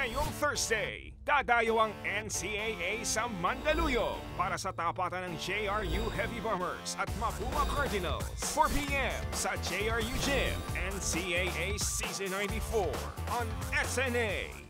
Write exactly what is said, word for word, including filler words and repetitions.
Ngayong Thursday, dadayo ang N C A A sa Mandaluyong para sa tapatan ng J R U Heavy Bombers at Mapuma Cardinals. four p m sa J R U Gym, N C A A Season ninety-four on S N A.